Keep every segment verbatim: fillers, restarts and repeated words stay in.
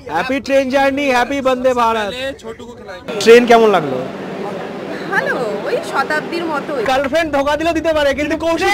Happy train journey, happy Vande Bharat. Train কেমন লাগলো? ভালো, ওই শতাব্দীর মতো। গার্লফ্রেন্ড ধোকা দিলেও দিতে পারে, কিন্তু কৌশিক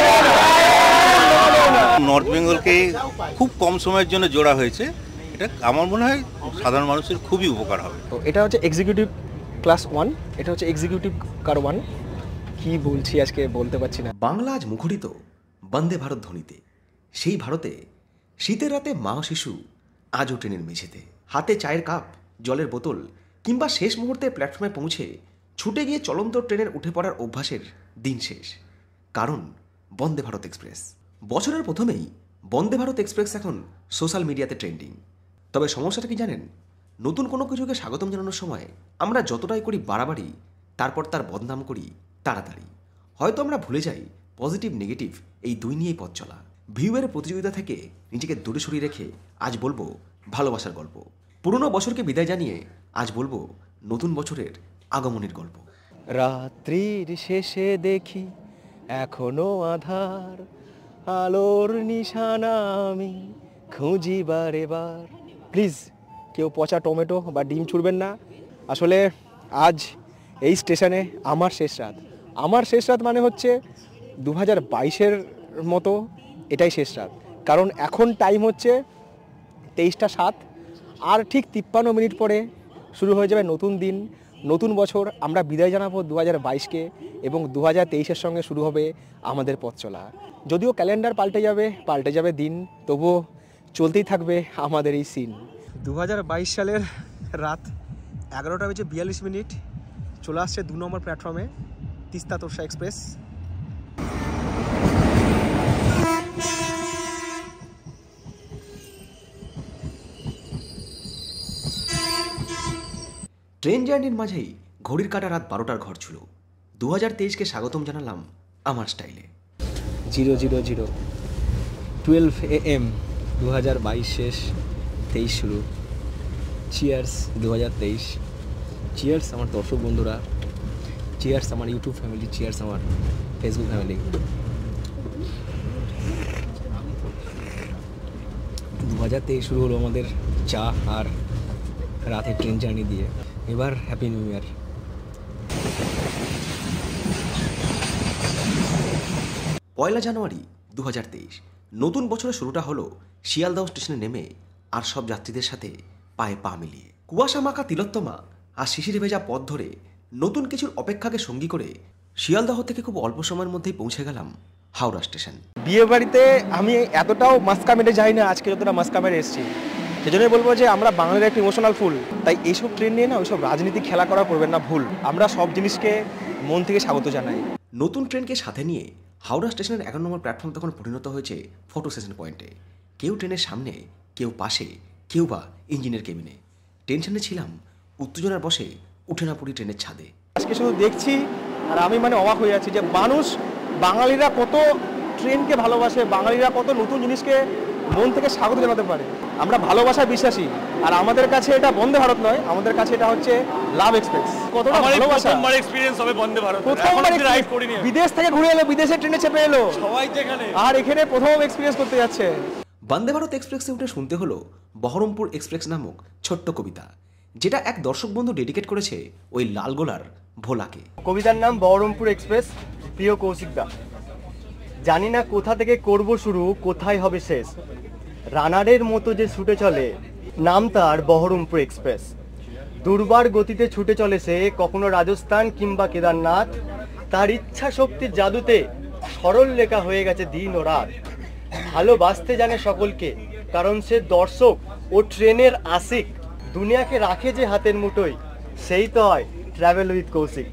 নর্থ বেঙ্গলকে খুব কম সময়ের জন্য জোড়া হয়েছে, এটা আমার মনে হয় সাধারণ মানুষের খুবই উপকার হবে। তো এটা হচ্ছে এক্সিকিউটিভ ক্লাস ওয়ান, এটা হচ্ছে এক্সিকিউটিভ কার ওয়ান। কি বলছি আজকে বলতে পারছি না। বাংলা আজ মুখরিত বন্দে ভারত ধ্বনিতে। সেই ভারতে শীতের রাতে মা শিশু আজও ট্রেনের মেঝেতে, হাতে চায়ের কাপ, জলের বোতল, কিংবা শেষ মুহূর্তে প্ল্যাটফর্মে পৌঁছে ছুটে গিয়ে চলন্ত ট্রেনের উঠে পড়ার অভ্যাসের দিন শেষ। কারণ বন্দে ভারত এক্সপ্রেস। বছরের প্রথমেই বন্দে ভারত এক্সপ্রেস এখন সোশ্যাল মিডিয়াতে ট্রেন্ডিং। তবে সমস্যাটা কি জানেন? নতুন কোনো কিছুকে স্বাগতম জানানোর সময় আমরা যতটাই করি বাড়াবাড়ি, তারপর তার বদনাম করি তাড়াতাড়ি। হয়তো আমরা ভুলে যাই পজিটিভ নেগেটিভ এই দুই নিয়েই পথ চলা। ভিউয়ের প্রতিযোগিতা থেকে নিজেকে দূরে সরিয়ে রেখে আজ বলবো ভালোবাসার গল্প। পুরনো বছরকে বিদায় জানিয়ে আজ বলবো নতুন বছরের আগমনের গল্প। রাত্রির শেষে দেখি এখনো আধার, আলোর নিশানা আমি খুঁজি বারে বার। প্লিজ কেউ পচা টমেটো বা ডিম ছুড়বেন না। আসলে আজ এই স্টেশনে আমার শেষ রাত। আমার শেষ রাত মানে হচ্ছে দু হাজার বাইশের মতো এটাই শেষ রাত। কারণ এখন টাইম হচ্ছে তেইশটা সাত, আর ঠিক তিপ্পান্ন মিনিট পরে শুরু হয়ে যাবে নতুন দিন, নতুন বছর। আমরা বিদায় জানাবো দু হাজার বাইশকে এবং দু হাজার তেইশের সঙ্গে শুরু হবে আমাদের পথ চলা। যদিও ক্যালেন্ডার পাল্টে যাবে, পাল্টে যাবে দিন, তবুও চলতেই থাকবে আমাদের এই সিন। দু হাজার বাইশ সালের রাত এগারোটা বেজে বিয়াল্লিশ মিনিট চলে আসছে দু নম্বর প্ল্যাটফর্মে তিস্তা তোরসা এক্সপ্রেস। ট্রেন জার্নির মাঝেই ঘড়ির কাটা রাত বারোটার ঘর ছিল। দু হাজার তেইশকে স্বাগতম জানালাম আমার স্টাইলে। Zero zero zero twelve A M দু হাজার বাইশ শেষ, তেইশ শুরু। চিয়ার্স দু হাজার তেইশ। চিয়ার্স আমার দর্শক বন্ধুরা, চিয়ার্স আমার ইউটিউব ফ্যামিলি, চিয়ার্স আমার ফেসবুক ফ্যামিলি। দু হাজার তেইশ শুরু হলো আমাদের চা আর রাতের ট্রেন জার্নি দিয়ে। এবার হ্যাপি নিউ ইয়ার। পয়লা জানুয়ারি দু হাজার তেইশ, নতুন বছরের শুরুটা হলো শিয়ালদহ স্টেশনে নেমে আর সব যাত্রীদের সাথে পায়ে পা মিলিয়ে। কুয়াশা মাখা তিলোত্তমা আর শিশির ভেজা পথ ধরে নতুন কিছুর অপেক্ষাকে সঙ্গী করে শিয়ালদহ থেকে খুব অল্প সময়ের মধ্যেই পৌঁছে গেলাম হাওড়া স্টেশন। বিয়ে বাড়িতে আমি এতটাও মাস্কা মেরে যাই না আজকে যতটা মাস্কা মেরে এসেছি। সেজন্যই বলবো যে আমরা বাঙালির একটা ইমোশনাল ফুল, তাই এইসব ট্রেন নিয়ে না ওইসব রাজনীতি খেলা করা করবেন না ভুল। আমরা সব জিনিসকে মন থেকে স্বাগত জানাই। নতুন ট্রেনকে সাথে নিয়ে হাওড়া স্টেশনের এগারো নম্বর প্ল্যাটফর্ম তখন পরিণত হয়েছে ফটো সেশন পয়েন্টে। কেউ ট্রেনের সামনে, কেউ পাশে, কেউ বা ইঞ্জিনের কেবিনে। টেনশনে ছিলাম, উত্তেজনার বসে উঠে না পড়ি ট্রেনের ছাদে। আজকে শুধু দেখছি আর আমি মানে অবাক হয়ে যাচ্ছি যে মানুষ, বাঙালিরা কত ট্রেনকে ভালোবাসে, বাঙালিরা কত নতুন জিনিসকে মন থেকে স্বাগত জানাতে পারে। আমরা ভালোবাসায় বিশ্বাসী, আর আমাদের কাছে এটা বন্দে ভারত নয়, আমাদের কাছে এটা হচ্ছে লাভ এক্সপ্রেস। কতটা ভালোবাসা। প্রথমবার এক্সপেরিয়েন্স হবে বন্দে ভারত। প্রথমবার রাইড করিনি, বিদেশ থেকে ঘুরে এলো, বিদেশের ট্রেনে চেপে এলো সবাই যেখানে, আর এখানে প্রথম এক্সপেরিয়েন্স করতে যাচ্ছে। বন্দে ভারত এক্সপ্রেসে উঠে শুনতে হলো বহরমপুর এক্সপ্রেস নামক ছোট্ট কবিতা, যেটা এক দর্শক বন্ধু ডেডিকেট করেছে ওই লালগোলার ভোলাকে। কবিতার নাম বহরমপুর এক্সপ্রেস। প্রিয় কৌশিক দা, জানি না কোথা থেকে করব শুরু, কোথায় হবে শেষ। রানারের মতো যে ছুটে চলে, নাম তার বহরমপুর এক্সপ্রেস। দুর্বার গতিতে ছুটে চলে সে, কখনো রাজস্থান কিংবা কেদারনাথ। তার ইচ্ছা শক্তির জাদুতে সরল লেখা হয়ে গেছে দিন ও রাত। ভালোবাসতে জানে সকলকে, কারণ সে দর্শক ও ট্রেনের আশিক। দুনিয়াকে রাখে যে হাতের মুঠোয়, সেই তো হয় ট্রাভেল উইথ কৌশিক।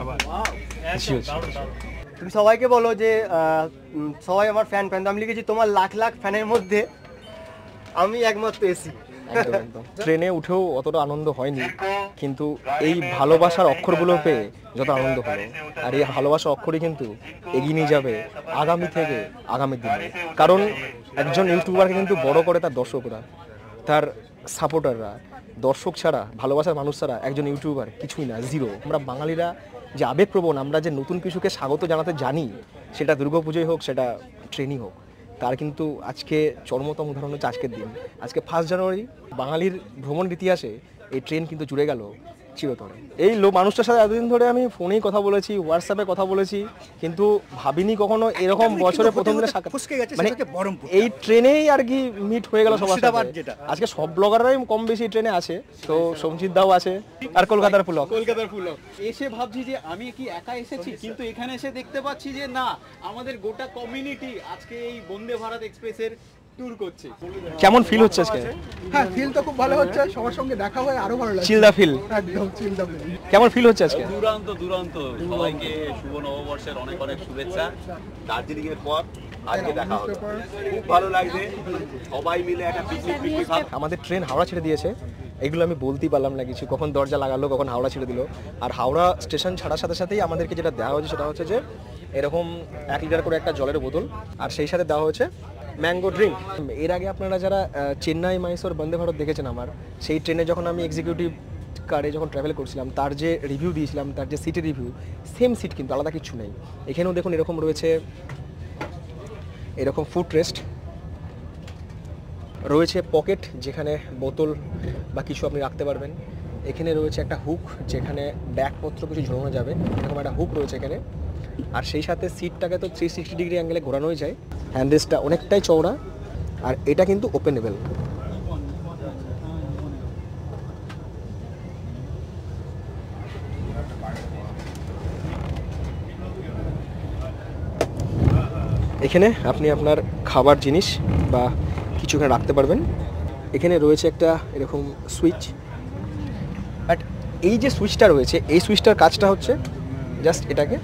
তুমি সবাইকে বলো যে সবাই আমার ফ্যান ফ্যান আমি লিখেছি তোমার লাখ লাখ ফ্যানের মধ্যে আমি একমাত্র এসি। ট্রেনে উঠেও অতটা আনন্দ হয়নি, কিন্তু এই ভালোবাসার অক্ষরগুলো পেয়ে যত আনন্দ হলো, আর এই ভালোবাসার অক্ষরই কিন্তু এগিয়ে নিয়ে যাবে আগামী থেকে আগামী দিনে। কারণ একজন ইউটিউবারকে কিন্তু বড় করে তার দর্শকরা, তার সাপোর্টাররা। দর্শক ছাড়া, ভালোবাসার মানুষ ছাড়া একজন ইউটিউবার কিছুই না, জিরো। আমরা বাঙালিরা যে আবেগপ্রবণ, আমরা যে নতুন কিছুকে স্বাগত জানাতে জানি, সেটা দুর্গাপুজোই হোক, সেটা ট্রেনই হোক, তার কিন্তু আজকে চরমতম উদাহরণ হচ্ছে আজকের দিন। আজকে ফার্স্ট জানুয়ারি, বাঙালির ভ্রমণ ইতিহাসে এই ট্রেন কিন্তু জুড়ে গেল চিরতরে। এই লো মানুষটার সাথে এতদিন ধরে আমি ফোনেই কথা বলেছি, হোয়াটসঅ্যাপে কথা বলেছি, কিন্তু ভাবিনি কখনো এরকম বছরে প্রথম দিনে সাক্ষাৎ, মানে এই ট্রেনেই আর কি মিট হয়ে গেল সবার সাথে। আজকে সব ব্লগাররাই কম বেশি ট্রেনে আছে, তো সঞ্জিত দাও আছে আর কলকাতার পুলক। কলকাতার পুলক এসে ভাবছি যে আমি কি একা এসেছি, কিন্তু এখানে এসে দেখতে পাচ্ছি যে না, আমাদের গোটা কমিউনিটি আজকে এই বন্দে ভারত এক্সপ্রেসের ট্যুর করছে। কেমন ফিল হচ্ছে আজকে? হ্যাঁ, ফিল তো খুব ভালো হচ্ছে, সবার সঙ্গে দেখা হয়ে আরো ভালো লাগছে। চিল দা ফিল, একদম চিল দা ফিল। কেমন ফিল হচ্ছে আজকে? দুরান্ত দুরান্ত সবাইকে শুভ নববর্ষের অনেক অনেক শুভেচ্ছা। দার্জিলিং এর পর আজকে দেখা হলো, খুব ভালো লাগছে, সবাই মিলে একটা পিকনিক পিকনিক ভাব। আমাদের ট্রেন হাওড়া ছেড়ে দিয়েছে, এগুলো আমি বলতেই পারলাম না কিছু, কখন দরজা লাগালো কখন হাওড়া ছেড়ে দিল। আর হাওড়া স্টেশন ছাড়ার সাথে সাথেই আমাদেরকে যেটা দেওয়া হয়েছে সেটা হচ্ছে যে এরকম এক লিটার করে একটা জলের বোতল, আর সেই সাথে দেওয়া হয়েছে ম্যাঙ্গো ড্রিঙ্ক। এর আগে আপনারা যারা চেন্নাই মাইসোর বন্দে ভারত দেখেছেন আমার, সেই ট্রেনে যখন আমি এক্সিকিউটিভ কারে যখন ট্রাভেল করছিলাম, তার যে রিভিউ দিয়েছিলাম, তার যে সিটের রিভিউ, সেম সিট কিন্তু আলাদা কিছু নেই। এখানেও দেখুন এরকম রয়েছে, এরকম ফুট রেস্ট রয়েছে, পকেট যেখানে বোতল বা কিছু আপনি রাখতে পারবেন। এখানে রয়েছে একটা হুক যেখানে ব্যাগপত্র কিছু ঝোলানো যাবে, এরকম একটা হুক রয়েছে এখানে। আর সেই সাথে সিটটাকে তো থ্রি সিক্সটি ডিগ্রি অ্যাঙ্গেলে ঘোরানোই যায়। হ্যান্ডরেস্টটা অনেকটাই চওড়া, আর এটা কিন্তু ওপেনেবল। এখানে আপনি আপনার খাবার জিনিস বা কিছু এখানে রাখতে পারবেন। এখানে রয়েছে একটা এরকম সুইচ, বাট এই যে সুইচটা রয়েছে, এই সুইচটার কাজটা হচ্ছে জাস্ট এটাকে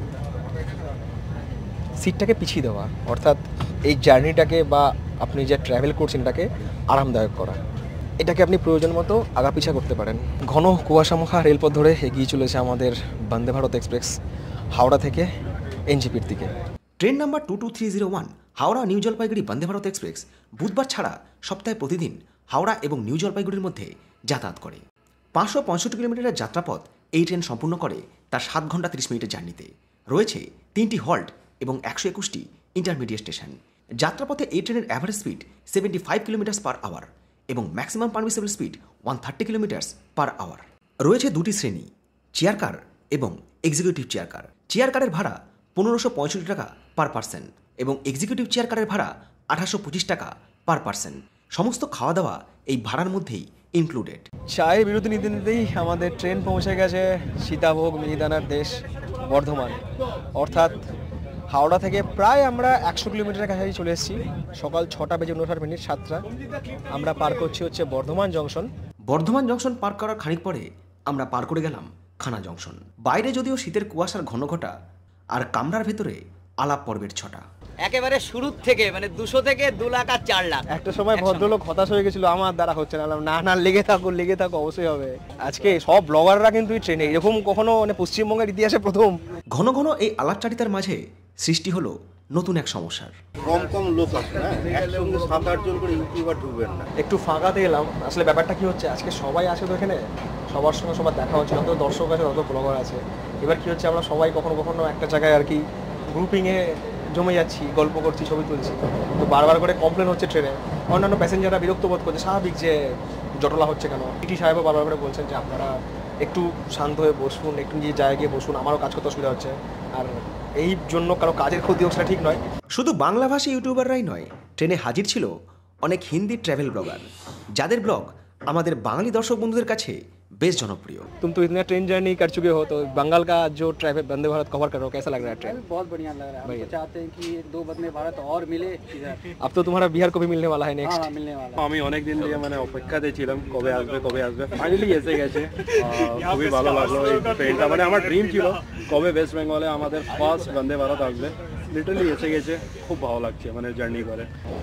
সিটটাকে পিছিয়ে দেওয়া, অর্থাৎ এই জার্নিটাকে বা আপনি যে ট্রাভেল করছেন এটাকে আরামদায়ক করা। এটাকে আপনি প্রয়োজন মতো আগাপিছা করতে পারেন। ঘন কুয়াশামুখা রেলপথ ধরে এগিয়ে চলেছে আমাদের বন্দে ভারত এক্সপ্রেস হাওড়া থেকে এনজেপির দিকে। Train number two two three zero one Howrah New Jalpaiguri Vande Bharat express বুধবার ছাড়া সপ্তাহে প্রতিদিন হাওড়া এবং নিউ জলপাইগুড়ির মধ্যে যাতায়াত করে। পাঁচশো পঁয়ষট্টি কিলোমিটারের যাত্রাপথ এই ট্রেন সম্পূর্ণ করে তার সাত ঘন্টা তিরিশ মিনিটের জার্নিতে। রয়েছে তিনটি হল্ট এবং একশো একুশটি ইন্টারমিডিয়েট স্টেশন। যাত্রাপথে এই ট্রেনের average speed seventy five kilometres per hour এবং maximum permissible speed one thirty kilometres per hour. রয়েছে দুটি শ্রেণী, চেয়ার কার এবং এক্সিকিউটিভ চেয়ার কার। চেয়ার কারের ভাড়া পনেরোশো পঁয়ষট্টি টাকা পার পার্সন এবং এক্সিকিউটিভ চেয়ার কারের ভাড়া আঠারোশো পঁচিশ টাকা পার পার্সন। সমস্ত খাওয়া দাওয়া এই ভাড়ার মধ্যেই ইনক্লুডেড। চায়ের বিরতি নিতে নিতেই আমাদের ট্রেন পৌঁছে গেছে সীতাভোগ মিহিদানার দেশ বর্ধমান, অর্থাৎ হাওড়া থেকে প্রায় আমরা একশো কিলোমিটারের কাছাকাছি চলে এসেছি। সকাল ছটা বেজে উনষাট মিনিট সাতটা আমরা পার করছি হচ্ছে বর্ধমান জংশন। বর্ধমান জংশন পার করার খানিক পরে আমরা পার করে গেলাম খানা জংশন। বাইরে যদিও শীতের কুয়াশার ঘন ঘটা, আর কামরার ভেতরে আলাপ পর্বের ছটা। একেবারে শুরু থেকে মানে দুশো থেকে দু লাখ আর চার লাখ। একটা সময় ভদ্রলোক হতাশ হয়ে গেছিল, আমার দ্বারা হচ্ছে না, না না লেগে থাকো লেগে থাকো অবশ্যই হবে। আজকে সব ব্লগাররা কিন্তু এই ট্রেনে, এরকম কখনো মানে পশ্চিমবঙ্গের ইতিহাসে প্রথম। ঘন ঘন এই আলাপচারিতার মাঝে সৃষ্টি হলো নতুন এক সমস্যার। কম কম লোক আছে না, একসঙ্গে সাত আট জন করে ইউটিউবার ঢুকবেন না। একটু ফাঁকাতে এলাম। আসলে ব্যাপারটা কি হচ্ছে, আজকে সবাই আছে তো এখানে, সবার সঙ্গে সবার দেখা হচ্ছে, যত দর্শক আছে তত ব্লগার আছে। এবার কি হচ্ছে, আমরা সবাই কখনো কখনো একটা জায়গায় আর কি গ্রুপিংয়ে জমে যাচ্ছি, গল্প করছি, ছবি তুলছি, তো বারবার করে কমপ্লেন হচ্ছে ট্রেনে। অন্যান্য প্যাসেঞ্জাররা বিরক্ত বোধ করছে, স্বাভাবিক যে জটলা হচ্ছে কেন। টিটি সাহেবও বারবার করে বলছেন যে আপনারা একটু শান্ত হয়ে বসুন, একটু নিজের জায়গায় গিয়ে বসুন, আমারও কাজ করতে অসুবিধা হচ্ছে। আর এই জন্য কারো কাজের ক্ষতি হোক সেটা ঠিক নয়। শুধু বাংলাভাষী ইউটিউবাররাই নয়, ট্রেনে হাজির ছিল অনেক হিন্দি ট্রাভেল ব্লগার, যাদের ব্লগ আমাদের বাঙালি দর্শক বন্ধুদের কাছে বেশ জনপ্রিয়। तुम तो इतना ट्रेन जर्नी कर चुके हो, तो बंगाल का जो ट्रैवल वंदे भारत कवर कर रहे हो, कैसा लग रहा है ट्रेन? बहुत बढ़िया लग रहा है। हम तो चाहते हैं कि दो वंदे भारत और मिले इधर। अब तो तुम्हारा बिहार को भी मिलने वाला है नेक्स्ट। हाँ, मिलने वाला। আমি অনেক দিন দিয়ে মানে অপেক্ষাতে ছিলাম কবে আসবে কবে আসবে, ফাইনালি এসে গেছে। খুবই ভালো লাগলো এই ট্রেনটা, মানে আমার ড্রিম ছিল কবে ওয়েস্ট বেঙ্গলে আমাদের ফার্স্ট বন্দে ভারত আসবে। লিটারালি এসে গেছে, খুব ভালো লাগছে মানে জার্নি করে।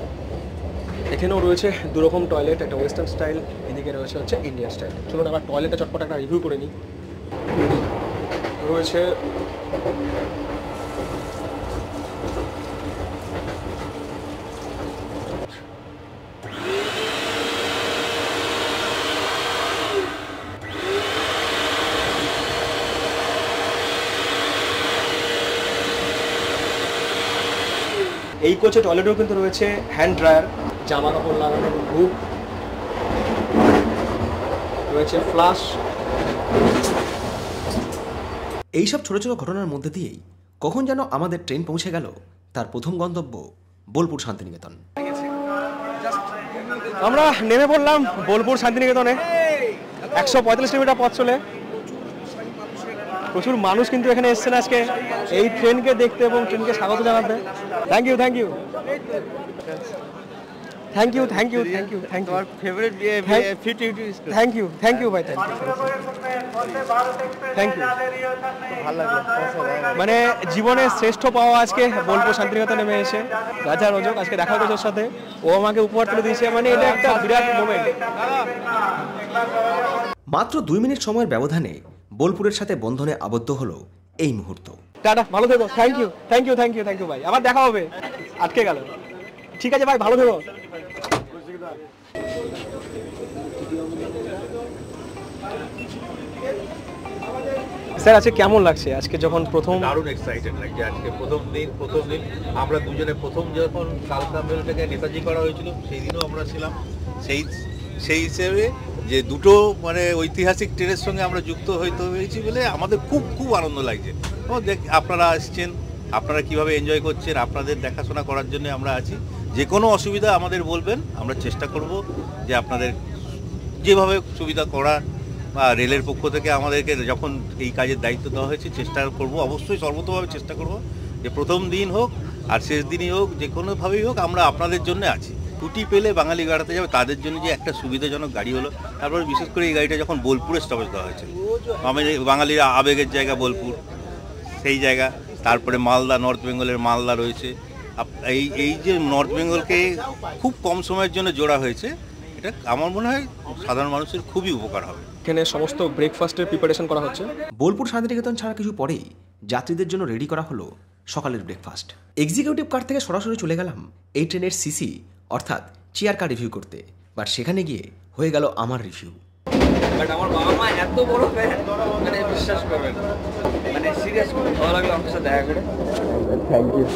এখানেও রয়েছে দুরকম টয়লেট, একটা ওয়েস্টার্ন স্টাইল, এদিকে রয়েছে হচ্ছে ইন্ডিয়ান স্টাইল। চলুন আবার টয়লেটটা চটপট একটা রিভিউ করে নিই। রয়েছে এই কোচে টয়লেটেও কিন্তু রয়েছে হ্যান্ড ড্রায়ার, জামা কাপড় লাগানোর হুক রয়েছে, ফ্লাশ। এইসব ছোট ছোট ঘটনার মধ্যে দিয়েই কখন যেন আমাদের ট্রেন পৌঁছে গেল তার প্রথম গন্তব্য বোলপুর শান্তিনিকেতন। আমরা নেমে পড়লাম বোলপুর শান্তিনিকেতনে, একশো পঁয়তাল্লিশ কিলোমিটার পথ চলে। প্রচুর মানুষ কিন্তু এখানে এসছেন আজকে এই ট্রেনকে দেখতে এবং ট্রেনকে স্বাগত জানাতে। Thank you thank you thank you thank you thank you thank you favourite thank you thank you ভাই থ্যাংক ইউ থ্যাংক ইউ ভালো লাগলো। মানে জীবনের শ্রেষ্ঠ পাওয়া আজকে বোলপুর শান্তিনিকেতন নেমে এসে রাজা রজক আজকে দেখা করেছে ওর সাথে, ও আমাকে উপহার তুলে দিয়েছে, মানে এটা একটা বিরাট মোমেন্ট। মাত্র দুই মিনিট সময়ের ব্যবধানে বোলপুরের সাথে বন্ধনে আবদ্ধ হলো এই মুহূর্ত। টাটা, ভালো থেকো। Thank you thank you thank you thank you ভাই, আবার দেখা হবে। আটকে গেল, ঠিক আছে ভাই, ভালো থেকো। স্যার আজকে কেমন লাগছে? আজকে যখন প্রথম দারুণ এক্সাইটেড লাগছে আজকে প্রথম দিন। প্রথম দিন আমরা দুজনে প্রথম যখন কালকা মেলটাকে নেতাজি করা হয়েছিল সেই দিনও আমরা ছিলাম। সেই সেই হিসেবে যে দুটো মানে ঐতিহাসিক ট্রেনের সঙ্গে আমরা যুক্ত হইতে হয়েছি বলে আমাদের খুব খুব আনন্দ লাগছে। ও দেখ আপনারা আসছেন, আপনারা কিভাবে এনজয় করছেন, আপনাদের দেখাশোনা করার জন্য আমরা আছি। যে কোনো অসুবিধা আমাদের বলবেন, আমরা চেষ্টা করব যে আপনাদের যেভাবে সুবিধা করা বা রেলের পক্ষ থেকে আমাদেরকে যখন এই কাজের দায়িত্ব দেওয়া হয়েছে চেষ্টা করব, অবশ্যই সর্বতভাবে চেষ্টা করব যে প্রথম দিন হোক আর শেষ দিনই হোক যে কোনোভাবেই হোক আমরা আপনাদের জন্য আছি। ছুটি পেলে বাঙালি গাড়াতে যাবে তাদের জন্য যে একটা সুবিধাজনক গাড়ি হলো। তারপর বিশেষ করে এই গাড়িটা যখন বোলপুরে স্টপেজ দেওয়া হয়েছে, আমাদের বাঙালির আবেগের জায়গা বোলপুর, সেই জায়গা। তারপরে মালদা, নর্থ বেঙ্গলের মালদা রয়েছে। এই এই যে নর্থ বেঙ্গলকে খুব কম সময়ের জন্য জোড়া হয়েছে, এটা আমার মনে হয় সাধারণ মানুষের খুবই উপকার হবে। এখানে সমস্ত ব্রেকফাস্টের প্রিপারেশন করা হচ্ছে। বোলপুর শান্তিনিকেতন ছাড়া কিছু পরেই যাত্রীদের জন্য রেডি করা হলো সকালের ব্রেকফাস্ট। এক্সিকিউটিভ কার থেকে সরাসরি চলে গেলাম এই ট্রেনের সিসি অর্থাৎ চেয়ার কার রিভিউ করতে, বাট সেখানে গিয়ে হয়ে গেল আমার রিভিউ। বাট আমার বাবা মা এত বড় ফ্যান, মানে বিশ্বাস করবেন, মানে সিরিয়াস খুব ভালো লাগলো আপনার সাথে দেখা করে। Thank you.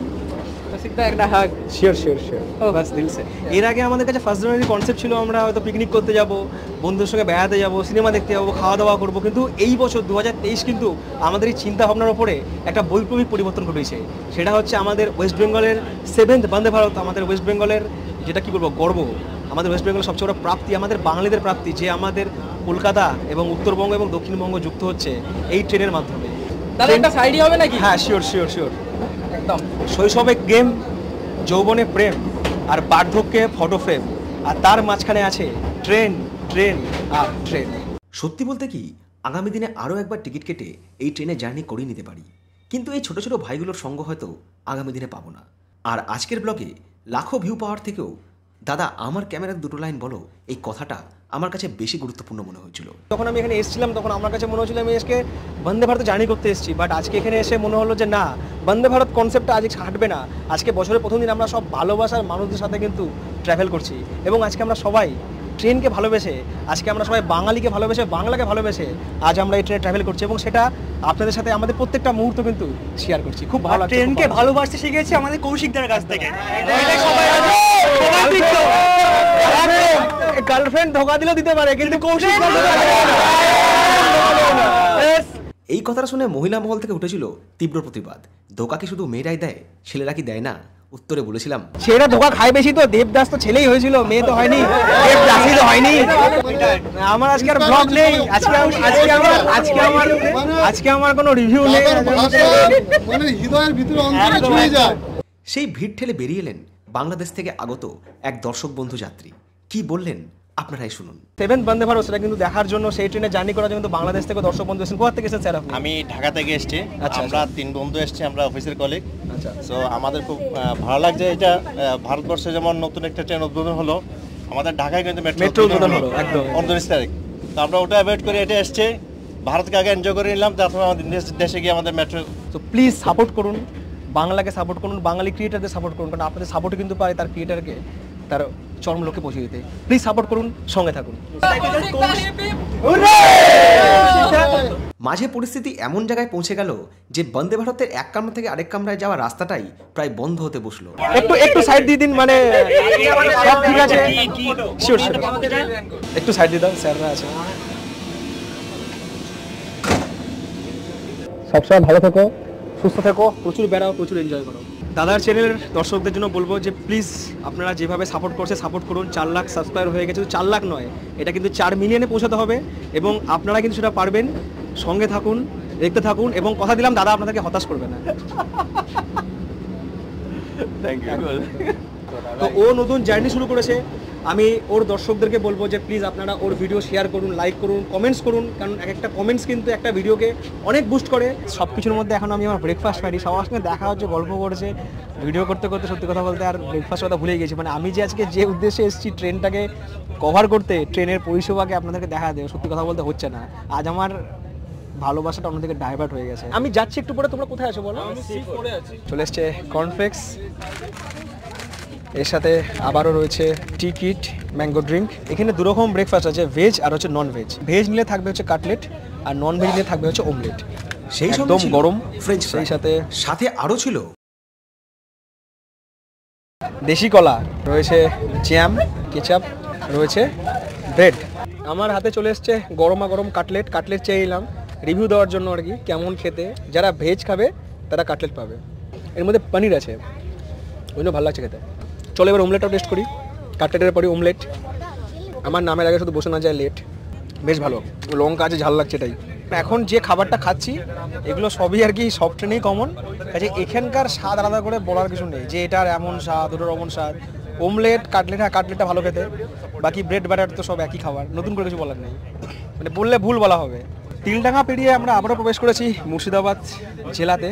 একটা হাগ। শিওর শিওর শিওর বাস দিল সে। এর আগে আমাদের কাছে ফার্স্ট জানুয়ারি কনসেপ্ট ছিল আমরা হয়তো পিকনিক করতে যাব, বন্ধুদের সঙ্গে বেড়াতে যাব, সিনেমা দেখতে যাবো, খাওয়া দাওয়া করবো, কিন্তু এই বছর দু হাজার তেইশ কিন্তু আমাদের এই চিন্তা ভাবনার ওপরে একটা বৈপ্লবিক পরিবর্তন ঘটেছে। সেটা হচ্ছে আমাদের ওয়েস্ট বেঙ্গলের সেভেন্থ বন্দে ভারত, আমাদের ওয়েস্ট বেঙ্গলের যেটা কি বলবো গর্ব, আমাদের ওয়েস্ট বেঙ্গলের সবচেয়ে বড় প্রাপ্তি, আমাদের বাঙালিদের প্রাপ্তি, যে আমাদের কলকাতা এবং উত্তরবঙ্গ এবং দক্ষিণবঙ্গ যুক্ত হচ্ছে এই ট্রেনের মাধ্যমে। তাহলে একটা সাইডই হবে নাকি? হ্যাঁ শিওর শিওর শিওর একদম। শৈশবে গেম, যৌবনে প্রেম, আর বার্ধক্যে ফটো ফ্রেম, আর তার মাঝখানে আছে ট্রেন ট্রেন আর ট্রেন। সত্যি বলতে কি আগামী দিনে আরও একবার টিকিট কেটে এই ট্রেনে জার্নি করে নিতে পারি, কিন্তু এই ছোট ছোট ভাইগুলোর সঙ্গ হয়তো আগামী দিনে পাবো না। আর আজকের ব্লগে লাখো ভিউ পাওয়ার থেকেও দাদা আমার ক্যামেরার দুটো লাইন বলো, এই কথাটা আমার কাছে বেশি গুরুত্বপূর্ণ মনে হয়েছিল। যখন আমি এখানে এসেছিলাম তখন আমার কাছে মনে হচ্ছিল আমি আজকে বন্দে ভারত জার্নি করতে এসেছি, বাট আজকে এখানে এসে মনে হলো যে না, বন্দে ভারত কনসেপ্টটা আজকে হাঁটবে না। আজকে বছরের প্রথম দিন আমরা সব ভালোবাসার মানুষদের সাথে কিন্তু ট্রাভেল করছি, এবং আজকে আমরা সবাই ট্রেনকে ভালোবেসে, আজকে আমরা সবাই বাঙালিকে ভালোবেসে, বাংলাকে ভালোবেসে আজ আমরা এই ট্রেনে ট্রাভেল করছি, এবং সেটা আপনাদের সাথে আমাদের প্রত্যেকটা মুহূর্ত কিন্তু শেয়ার করছি। খুব ভালো লাগছে। ট্রেনকে ভালোবাসতে শিখেছি আমাদের কৌশিকদার কাছ থেকে। গার্লফ্রেন্ড ধোকা দিলেও দিতে পারে, কিন্তু কৌশিক এই কথাটা শুনে মহিলা মহল থেকে উঠেছিল তীব্র প্রতিবাদ। ধোকা কি শুধু মেয়েরাই দেয়, ছেলেরা কি দেয় না? উত্তরে বলেছিলাম ছেলেরা ধোকা খায় বেশি, তো দেবদাস তো ছেলেই হয়েছিল, মেয়ে তো হয়নি, দেবদাসই তো হয়নি। আমার আজকে আর ব্লগ নেই, আজকে আজকে আমার আজকে আমার আজকে আমার কোনো রিভিউ নেই, মানে হৃদয়ের ভিতরে অন্তরে ছুঁয়ে যায়। সেই ভিড় ঠেলে বেরিয়ে এলেন বাংলাদেশ থেকে আগত এক দর্শক বন্ধু যাত্রী। কি বললেন আপনারাই শুনুন। সেভেন্থ বন্দে ভারত সেটা কিন্তু দেখার জন্য, সেই ট্রেনে জার্নি করার জন্য কিন্তু বাংলাদেশ থেকে দর্শক বন্ধু এসেছেন। কোথা থেকে এসেছেন স্যার আপনি? আমি ঢাকা থেকে এসেছি। আমরা তিন বন্ধু এসেছি, আমরা অফিসের কলিগ। আচ্ছা, সো আমাদের খুব ভালো লাগছে। এটা ভারতবর্ষে যেমন নতুন একটা ট্রেন উদ্বোধন হলো, আমাদের ঢাকায় কিন্তু মেট্রো উদ্বোধন হলো একদম উনত্রিশ তারিখ। তো আমরা ওটা অ্যাভয়েড করে এটা এসছে, ভারতকে আগে এনজয় করে নিলাম, তারপর আমাদের দেশে গিয়ে আমাদের মেট্রো। তো প্লিজ সাপোর্ট করুন, বাংলাকে সাপোর্ট করুন, বাঙালি ক্রিয়েটারদের সাপোর্ট করুন, কারণ আপনাদের সাপোর্টে কিন্তু পারে তার ক্রিয়েটারকে তার চরম লোকে পৌঁছে দিতে। প্লিজ সাপোর্ট করুন, সঙ্গে থাকুন। মাঝে পরিস্থিতি এমন জায়গায় পৌঁছে গেল যে বন্দে ভারতের এক কামরা থেকে আরেক কামরায় যাওয়ার রাস্তাটাই প্রায় বন্ধ হতে বসলো। একটু একটু সাইড দিয়ে দিন, মানে সব ঠিক আছে, শিওর শিওর একটু সাইড দিয়ে দাও, স্যাররা আছে। সবসময় ভালো থেকো, সুস্থ থেকো, প্রচুর বেড়াও, প্রচুর এনজয় করো। দাদার চ্যানেলের দর্শকদের জন্য বলবো যে প্লিজ আপনারা যেভাবে সাপোর্ট করছে সাপোর্ট করুন। চার লাখ সাবস্ক্রাইবার হয়ে গেছে, চার লাখ নয়, এটা কিন্তু চার মিলিয়নে পৌঁছাতে হবে এবং আপনারা কিন্তু সেটা পারবেন। সঙ্গে থাকুন, দেখতে থাকুন এবং কথা দিলাম দাদা আপনাদেরকে হতাশ করবে না। Thank you. তো ও নতুন জার্নি শুরু করেছে, আমি ওর দর্শকদেরকে বলবো যে প্লিজ আপনারা ওর ভিডিও শেয়ার করুন, লাইক করুন, কমেন্টস করুন, কারণ এক একটা কমেন্টস কিন্তু একটা ভিডিওকে অনেক বুস্ট করে। সব কিছুর মধ্যে এখন আমি আমার ব্রেকফাস্ট পাইনি, সবার সঙ্গে দেখা হচ্ছে, গল্প করছে, ভিডিও করতে করতে সত্যি কথা বলতে আর ব্রেকফাস্ট কথা ভুলে গেছি। মানে আমি যে আজকে যে উদ্দেশ্যে এসেছি ট্রেনটাকে কভার করতে, ট্রেনের পরিষেবাকে আপনাদেরকে দেখা দেয়, সত্যি কথা বলতে হচ্ছে না। আজ আমার ভালোবাসাটা অন্যদিকে ডাইভার্ট হয়ে গেছে। আমি যাচ্ছি একটু পরে, তোমরা কোথায় আছো বলো? চলে এসছে কর্নফ্লেক্স, এর সাথে আবারও রয়েছে টি কিট, ম্যাঙ্গো ড্রিঙ্ক। এখানে দুরকম ব্রেকফাস্ট আছে, ভেজ আর হচ্ছে নন ভেজ। ভেজ নিলে থাকবে হচ্ছে কাটলেট আর নন ভেজ নিলে থাকবে হচ্ছে অমলেট। সেই একদম গরম ফ্রেঞ্চ সেই সাথে সাথে আরও ছিল দেশি কলা, রয়েছে জ্যাম, কেচাপ, রয়েছে ব্রেড। আমার হাতে চলে এসছে গরমা গরম কাটলেট। কাটলেট চেয়ে এলাম রিভিউ দেওয়ার জন্য আর কি, কেমন খেতে। যারা ভেজ খাবে তারা কাটলেট পাবে। এর মধ্যে পনির আছে, ওই জন্য ভালো লাগছে খেতে। চলো এবার অমলেটটাও টেস্ট করি। কাটলেটের পরে অমলেট, আমার নামের আগে শুধু বসে না যায় লেট। বেশ ভালো, লঙ্কা আছে, ঝাল লাগছে এটাই। এখন যে খাবারটা খাচ্ছি এগুলো সবই আর কি সব ট্রেনেই কমন, কাজে এখানকার স্বাদ আলাদা করে বলার কিছু নেই যে এটার এমন স্বাদ ওটার এমন স্বাদ। অমলেট, কাটলেট, হ্যাঁ কাটলেটটা ভালো খেতে, বাকি ব্রেড বাটার তো সব একই খাবার, নতুন করে কিছু বলার নেই, মানে বললে ভুল বলা হবে। তিলডাঙ্গা পেরিয়ে আমরা আবারও প্রবেশ করেছি মুর্শিদাবাদ জেলাতে।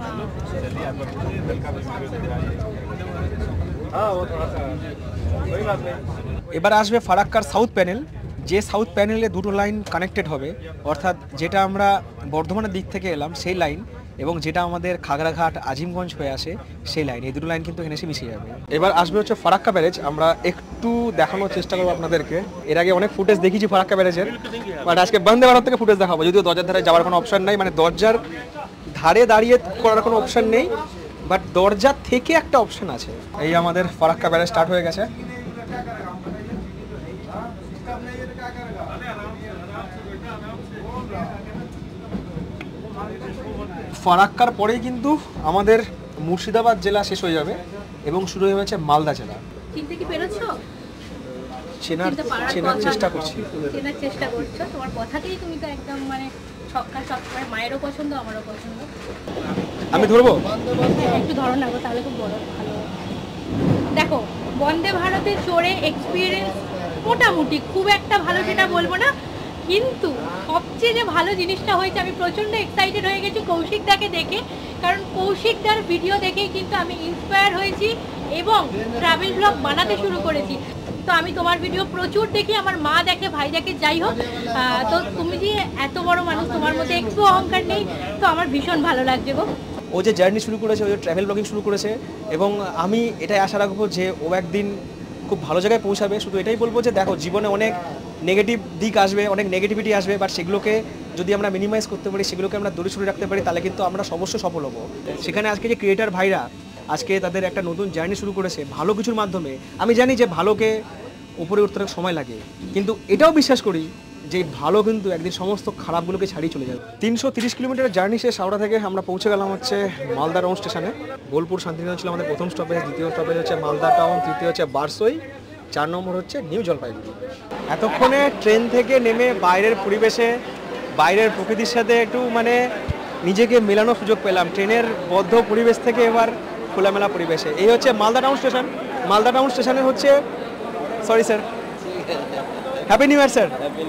এবার আসবে ফারাক্কার সাউথ প্যানেল, যে সাউথ প্যানেলে দুটো লাইন কানেক্টেড হবে, অর্থাৎ যেটা আমরা বর্ধমানের দিক থেকে এলাম সেই লাইন এবং যেটা আমাদের খাগড়াঘাট আজিমগঞ্জ হয়ে আসে সেই লাইন, এই দুটো লাইন কিন্তু এখানে এসে মিশে যাবে। এবার আসবে হচ্ছে ফারাক্কা ব্যারেজ, আমরা একটু দেখানোর চেষ্টা করবো আপনাদেরকে। এর আগে অনেক ফুটেজ দেখিয়েছি ফারাক্কা ব্যারেজের, বাট আজকে বন্দে ভারত থেকে ফুটেজ দেখাবো। যদিও দরজার ধারে যাওয়ার কোনো অপশন নেই, মানে দরজার ধারে দাঁড়িয়ে করার কোনো অপশন নেই, বাট দরজা থেকে একটা অপশন আছে। এই আমাদের ফারাক্কা ব্যারেজ স্টার্ট হয়ে গেছে। ফারাক্কার পরেই কিন্তু আমাদের মুর্শিদাবাদ জেলা শেষ হয়ে যাবে এবং শুরু হয়ে গেছে মালদা জেলা। চিনতে কি পেরেছো? চেনার চেনার চেষ্টা করছি। চেনার চেষ্টা করছো, তোমার কথাতেই তুমি তো একদম মানে সবকা সব মানে মায়েরও পছন্দ আমারও পছন্দ। আমি ধরবো? একটু ধরো না গো, তাহলে খুব বড় ভালো। দেখো বন্দে ভারতে চড়ে এক্সপিরিয়েন্স মোটামুটি খুব একটা ভালো সেটা বলবো না, কিন্তু সবচেয়ে যে ভালো জিনিসটা হয়েছে আমি প্রচণ্ড এক্সাইটেড হয়ে গেছি কৌশিকদাকে দেখে, কারণ কৌশিকদার ভিডিও দেখেই কিন্তু আমি ইন্সপায়ার হয়েছি এবং ট্রাভেল ব্লগ বানাতে শুরু করেছি। তো আমি তোমার ভিডিও প্রচুর দেখি, আমার মা দেখে, ভাই দেখে, যাই হোক। তো তুমি যে এত বড় মানুষ, তোমার মধ্যে একটু অহংকার নেই, তো আমার ভীষণ ভালো লাগছে গো। ও যে জার্নি শুরু করেছে, ও যে ট্রাভেল ব্লগিং শুরু করেছে, এবং আমি এটাই আশা রাখবো যে ও একদিন খুব ভালো জায়গায় পৌঁছাবে। শুধু এটাই বলবো যে দেখো জীবনে অনেক নেগেটিভ দিক আসবে, অনেক নেগেটিভিটি আসবে, বাট সেগুলোকে যদি আমরা মিনিমাইজ করতে পারি, সেগুলোকে আমরা দূরে সরে রাখতে পারি, তাহলে কিন্তু আমরা অবশ্যই সফল হবো। সেখানে আজকে যে ক্রিয়েটার ভাইরা আজকে তাদের একটা নতুন জার্নি শুরু করেছে ভালো কিছুর মাধ্যমে। আমি জানি যে ভালোকে উপরে উঠতে অনেক সময় লাগে, কিন্তু এটাও বিশ্বাস করি যে ভালো কিন্তু একদিন সমস্ত খারাপগুলোকে ছাড়িয়ে চলে যাবে। তিনশো তিরিশ কিলোমিটার জার্নি শেষ হাওড়া থেকে আমরা পৌঁছে গেলাম হচ্ছে মালদা টাউন স্টেশনে। বোলপুর শান্তিনিকেতন ছিল আমাদের প্রথম স্টপেজ, দ্বিতীয় স্টপেজ হচ্ছে মালদা টাউন, তৃতীয় হচ্ছে বারসই, চার নম্বর হচ্ছে নিউ জলপাইগুড়ি। এতক্ষণে ট্রেন থেকে নেমে বাইরের পরিবেশে, বাইরের প্রকৃতির সাথে একটু মানে নিজেকে মেলানোর সুযোগ পেলাম। ট্রেনের বদ্ধ পরিবেশ থেকে এবার খোলামেলা পরিবেশে। এই হচ্ছে Malda town station. Malda town স্টেশনে হচ্ছে, sorry sir, happy new year sir.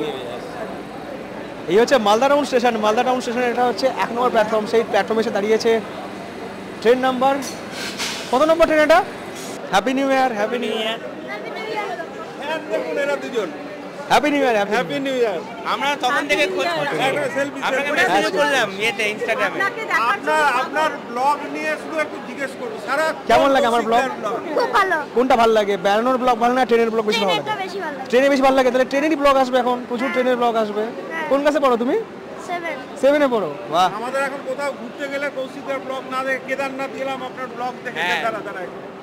এই হচ্ছে Malda town station. Malda town স্টেশনের এটা হচ্ছে এক নম্বর প্ল্যাটফর্ম। সেই প্ল্যাটফর্মে এসে দাঁড়িয়েছে ট্রেন নাম্বার, কত নম্বর ট্রেন এটা? Happy new year, happy new year, happy new year, happy new year. আমরা তখন থেকে খোঁজ করছি, আপনাকে মেসেজ করলাম ইয়েতে ইনস্টাগ্রামে। আপনার আপনার ব্লগ নিয়ে শুধু একটু জিজ্ঞেস করব, সারা কেমন লাগে আমার ব্লগ? খুব ভালো। কোনটা ভালো লাগে, বেড়ানোর ব্লগ ভালো না ট্রেনের ব্লগ বেশি ভালো লাগে? ট্রেনে বেশি ভালো লাগে। তাহলে ট্রেনেরই ব্লগ আসবে এখন, প্রচুর ট্রেনের ব্লগ আসবে। কোন ক্লাসে পড়ো তুমি? সেভেন। সেভেনে পড়ো, বাহ। আমাদের এখন কোথাও ঘুরতে গেলে কৌশিকের ব্লগ না দেখে কেদারনাথ গেলাম, আপনার ব্লগ দেখে দাঁড়া দাঁড়া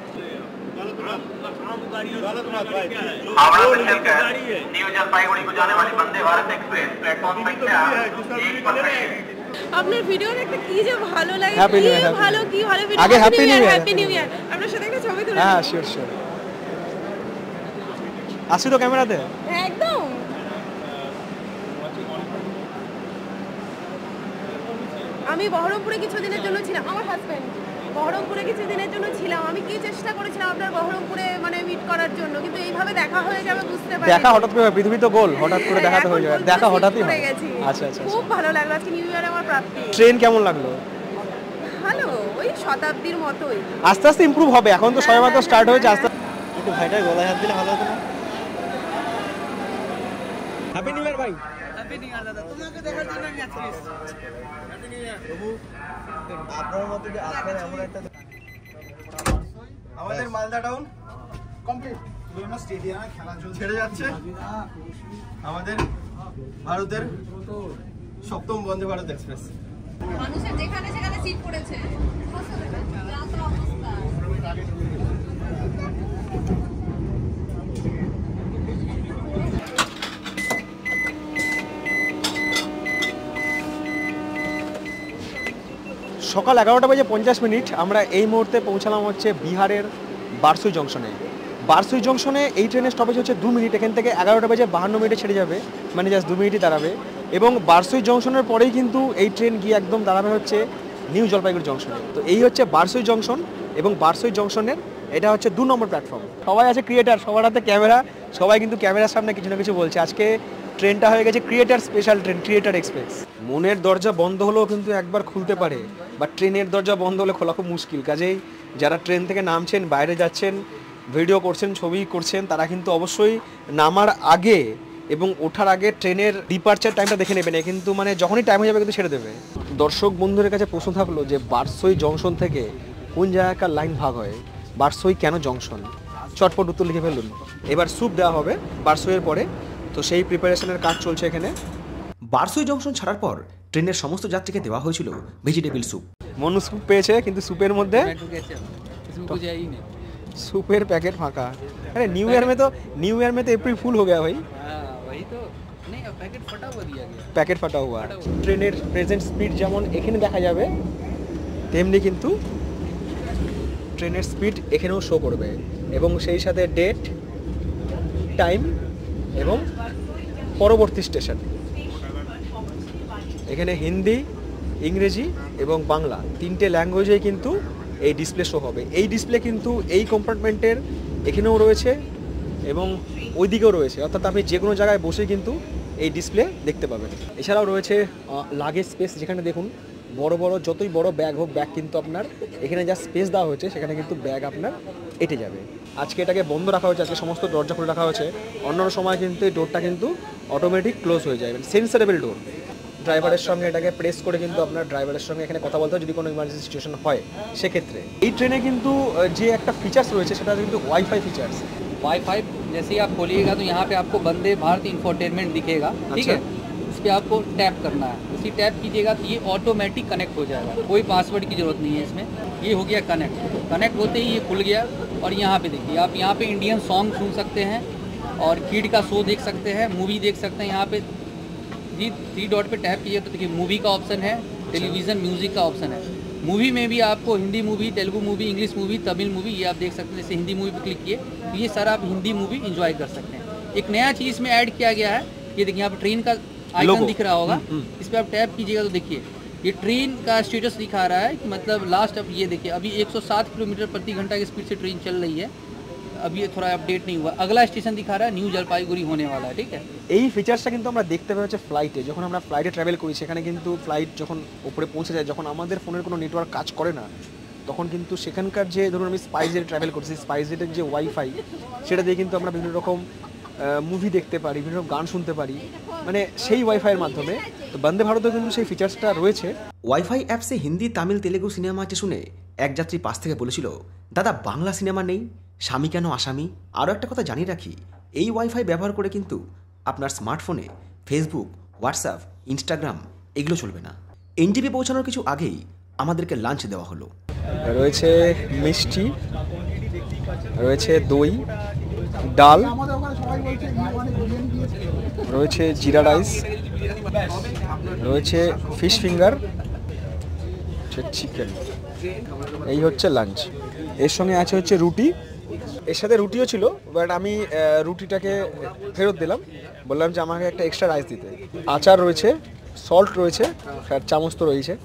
न्यू जलपाईगुड़ी को जाने वाली वंदे भारत एक्सप्रेस प्लेटफॉर्म संख्या एक पर है। আপনার ভিডিও দেখতে কি যে ভালো লাগে, Happy কি New Year, ভালো কি ভালো ভিডিও। আগে Happy New Year, happy new year. আপনার সাথে একটা ছবি তুলে হ্যাঁ শিওর শিওর। আসি তো ক্যামেরাতে একদম। আমি বহরমপুরে কিছুদিনের জন্য ছিলাম, আমার হাজবেন্ড বহরমপুরে কিছুদিনের জন্য ছিলাম। আমি কি চেষ্টা করেছিলাম আপনার বহরমপুরে মানে মিট করার জন্য, কিন্তু এইভাবে দেখা হয়ে যাবে বুঝতে পারি। দেখা হঠাৎ করে, পৃথিবী তো গোল, হঠাৎ করে দেখাতে হয়ে যাবে, দেখা হঠাৎই হয়। আচ্ছা আচ্ছা, খুব ভালো লাগলো আজকে নিউ ইয়ারে আমার প্রাপ্তি। ট্রেন কেমন লাগলো? ভালো, ওই শতাব্দীর মতোই। আস্তে আস্তে ইমপ্রুভ হবে, এখন তো সবে মাত্র স্টার্ট হয়েছে। আস্তে একটু ভাইটার গলায় হাত দিলে ভালো হতো না? হ্যাপি নিউ ইয়ার ভাই। হ্যাপি নিউ ইয়ার দাদা, তোমাকে দেখার জন্য আমি আজকে এসেছি। হ্যাপি নিউ ইয়ার প্রভু। আপনার মতো যে আপনার এমন একটা আমাদের মালদা টাউন কমপ্লিট বিভিন্ন স্টেডিয়ামে খেলা চলছে, ছেড়ে যাচ্ছে আমাদের ভারতের সপ্তম বন্দে ভারত এক্সপ্রেস। মানুষের যেখানে সেখানে সিট পড়েছে। সকাল এগারোটা বাজে পঞ্চাশ মিনিট আমরা এই মুহূর্তে পৌঁছালাম হচ্ছে বিহারের বারসুই জংশনে। বারসুই জংশনে এই ট্রেনের স্টপেজ হচ্ছে দু মিনিট, এখান থেকে এগারোটা বাজে বাহান্ন মিনিটে ছেড়ে যাবে, মানে জাস্ট দু মিনিটই দাঁড়াবে। এবং বারসুই জংশনের পরেই কিন্তু এই ট্রেন গিয়ে একদম দাঁড়াবে হচ্ছে নিউ জলপাইগুড়ি জংশনে। তো এই হচ্ছে বারসুই জংশন, এবং বারসুই জংশনের এটা হচ্ছে দু নম্বর প্ল্যাটফর্ম। সবাই আছে ক্রিয়েটার, সবার হাতে ক্যামেরা, সবাই কিন্তু ক্যামেরার সামনে কিছু না কিছু বলছে। আজকে ট্রেনটা হয়ে গেছে creator special train, creator express. মনের দরজা বন্ধ হলেও কিন্তু একবার খুলতে পারে, বা ট্রেনের দরজা বন্ধ হলে খোলা খুব মুশকিল। কাজেই যারা ট্রেন থেকে নামছেন, বাইরে যাচ্ছেন, ভিডিও করছেন, ছবি করছেন, তারা কিন্তু অবশ্যই নামার আগে এবং ওঠার আগে ট্রেনের ডিপার্চার টাইমটা দেখে নেবেন। কিন্তু মানে যখনই টাইম হয়ে যাবে কিন্তু ছেড়ে দেবে। দর্শক বন্ধুদের কাছে প্রশ্ন থাকলো যে বারসুই জংশন থেকে কোন জায়গাকার লাইন ভাগ হয়, বারসুই কেন জংশন? চটপট উত্তর লিখে ফেলুন। এবার স্যুপ দেওয়া হবে বারসুইয়ের পরে, তো সেই প্রিপারেশনের কাজ চলছে এখানে। বারসুই জংশন ছাড়ার পর ট্রেনের সমস্ত যাত্রীকে দেওয়া হয়েছিল ভেজিটেবল স্যুপ। মনু স্যুপ পেয়েছে, কিন্তু স্যুপের মধ্যে স্যুপের প্যাকেট ফাঁকা। আরে নিউ ईयर में तो न्यू ईयर में तो अप्रैल फूल हो गया भाई। हां वही तो नहीं, पैकेट फटा हुआ दिया गया, প্যাকেট ফাটা हुआ। ট্রেনের প্রেজেন্ট স্পিড যেমন এখানে দেখা যাবে, তেমনি কিন্তু ট্রেনের স্পিড এখানেও শো করবে, এবং সেই সাথে ডেট, টাইম এবং পরবর্তী স্টেশন। এখানে হিন্দি, ইংরেজি এবং বাংলা তিনটে ল্যাঙ্গুয়েজে কিন্তু এই ডিসপ্লে শো হবে। এই ডিসপ্লে কিন্তু এই কম্পার্টমেন্টের এখানেও রয়েছে এবং ওই দিকেও রয়েছে, অর্থাৎ আপনি যে কোনো জায়গায় বসে কিন্তু এই ডিসপ্লে দেখতে পাবেন। এছাড়াও রয়েছে লাগেজ স্পেস, যেখানে দেখুন বড় বড় যতই বড় ব্যাগ হোক, ব্যাগ কিন্তু আপনার এখানে যা স্পেস দেওয়া হয়েছে সেখানে কিন্তু ব্যাগ আপনার এঁটে যাবে। আজকে এটাকে বন্ধ রাখা হয়েছে, আজকে সমস্ত দরজা খুলে রাখা হয়েছে। অন্যান্য সময় কিন্তু এই ডোরটা কিন্তু অটোমেটিক ক্লোজ হয়ে যায়, সেন্সারেবল ডোর। ড্রাইভারের সঙ্গে এটাকে প্রেস করে কিন্তু আপনার ড্রাইভারের সঙ্গে এখানে কথা বলতে হয় যদি কোনো ইমার্জেন্সি সিচুয়েশন হয় সেক্ষেত্রে। এই ট্রেনে কিন্তু যে একটা ফিচার্স রয়েছে সেটা কিন্তু ওয়াইফাই ফিচার্স। वाईफाई जैसे ही आप खोलिएगा तो यहाँ पे आपको वंदे भारत इंफोटेनमेंट दिखेगा, ठीक है। इस पर आपको टैप करना है, इसी टैप कीजिएगा तो ये ऑटोमेटिक कनेक्ट हो जाएगा, कोई पासवर्ड की ज़रूरत नहीं है इसमें। ये हो गया कनेक्ट, कनेक्ट होते ही ये खुल गया। और यहाँ पे देखिए आप यहाँ पे इंडियन सॉन्ग सुन सकते हैं और किड का शो देख सकते हैं, मूवी देख सकते हैं। यहाँ पे जी थ्री डॉट पे टैप कीजिए तो देखिए मूवी का ऑप्शन है, टेलीविज़न म्यूज़िक का ऑप्शन है। मूवी में भी आपको Hindi movie, Telugu movie, English movie, Tamil movie ये आप देख सकते हैं। जैसे हिंदी मूवी पर क्लिक किए तो ये सारा आप हिंदी मूवी एंजॉय कर सकते हैं। एक नया चीज़ में ऐड किया गया है, ये देखिए यहाँ पर ट्रेन का आइकन दिख रहा होगा, इस पर आप टैप कीजिएगा तो देखिए ये ट्रेन का स्टेटस दिखा रहा है कि मतलब लास्ट अब ये देखिए अभी एक सौ सात किलोमीटर प्रति घंटा की स्पीड से ट्रेन चल रही है। अभी ये थोड़ा अपडेट नहीं हुआ, अगला स्टेशन दिखा रहा है न्यू जलपाईगुड़ी होने वाला है, ठीक है। এই ফিচার্সটা কিন্তু আমরা দেখতে পাই হচ্ছে ফ্লাইটে, যখন আমরা ফ্লাইটে ট্রাভেল করি সেখানে কিন্তু ফ্লাইট যখন উপরে পৌঁছে যায়, যখন আমাদের ফোনের কোনো নেটওয়ার্ক কাজ করে না, তখন কিন্তু সেখানকার যে ধরুন আমি স্পাইসজেটে ট্রাভেল করছি, স্পাইসজেটের যে ওয়াইফাই সেটা দিয়ে কিন্তু আমরা বিভিন্ন রকম মুভি দেখতে পারি, বিভিন্ন রকম গান শুনতে পারি, মানে সেই ওয়াইফাইয়ের মাধ্যমে। তো বন্দে ভারতেও কিন্তু সেই ফিচার্সটা রয়েছে। ওয়াইফাই অ্যাপসে হিন্দি, তামিল, তেলেগু সিনেমা আছে শুনে এক যাত্রী পাশ থেকে বলেছিল, দাদা বাংলা সিনেমা নেই, স্বামী কেন আসামি? আরও একটা কথা জানিয়ে রাখি, এই ওয়াইফাই ব্যবহার করে কিন্তু আপনার স্মার্টফোনে ফেসবুক, হোয়াটসঅ্যাপ, ইনস্টাগ্রাম এগুলো চলবে না। এনজেপি পৌঁছানোর কিছু আগেই আমাদেরকে লাঞ্চ দেওয়া হলো। রয়েছে মিষ্টি, রয়েছে দই, ডাল, রয়েছে জিরা রাইস, রয়েছে ফিশ ফিঙ্গার, চিকেন। এই হচ্ছে লাঞ্চ। এর সঙ্গে আছে হচ্ছে রুটি, এর সাথে রুটিও ছিল, বাট আমি রুটিটাকে ফেরত দিলাম, বললাম যে আমাকে একটা এক্সট্রা রাইস দিতে। আচার রয়েছে, সল্ট রয়েছে, আর চামচ তো রয়েছে।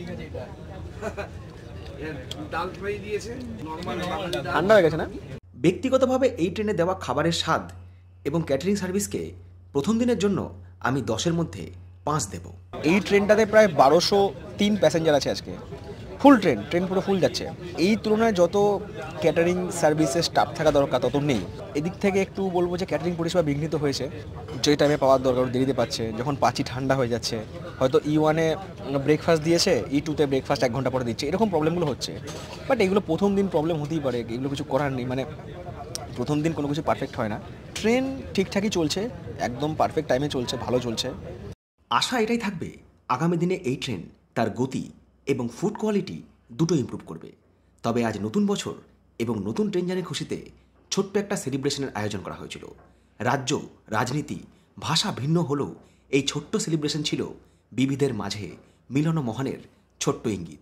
ঠান্ডা হয়ে গেছে না? ব্যক্তিগতভাবে এই ট্রেনে দেওয়া খাবারের স্বাদ এবং ক্যাটারিং সার্ভিসকে প্রথম দিনের জন্য আমি দশের মধ্যে পাঁচ দেব। এই ট্রেনটাতে প্রায় বারোশো তিন প্যাসেঞ্জার আছে আজকে। ফুল ট্রেন, ট্রেন পুরো ফুল যাচ্ছে। এই তুলনায় যত ক্যাটারিং সার্ভিসের স্টাফ থাকা দরকার তত নেই। এদিক থেকে একটু বলবো যে ক্যাটারিং পরিষেবা বিঘ্নিত হয়েছে। যে টাইমে পাওয়ার দরকার দেরিতে পাচ্ছে, যখন পাঁচি ঠান্ডা হয়ে যাচ্ছে, হয়তো ই ওয়ানে ব্রেকফাস্ট দিয়েছে, ই টুতে ব্রেকফাস্ট এক ঘন্টা পরে দিচ্ছে, এরকম প্রবলেমগুলো হচ্ছে। বাট এগুলো প্রথম দিন প্রবলেম হতেই পারে, এগুলো কিছু করার নেই। মানে প্রথম দিন কোনো কিছু পারফেক্ট হয় না। ট্রেন ঠিকঠাকই চলছে, একদম পারফেক্ট টাইমে চলছে, ভালো চলছে। আশা এটাই থাকবে আগামী দিনে এই ট্রেন তার গতি এবং ফুড কোয়ালিটি দুটো ইমপ্রুভ করবে। তবে আজ নতুন বছর এবং নতুন ট্রেন জার্নির খুশিতে ছোট্ট একটা সেলিব্রেশনের আয়োজন করা হয়েছিল। রাজ্য, রাজনীতি, ভাষা ভিন্ন হলেও এই ছোট্ট সেলিব্রেশন ছিল বিবিধের মাঝে মিলন মহানের ছোট্ট ইঙ্গিত।